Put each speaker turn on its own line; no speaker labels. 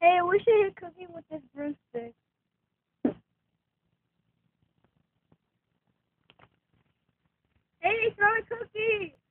Hey, we should hit Cookie with this broomstick. Hey, throw a cookie!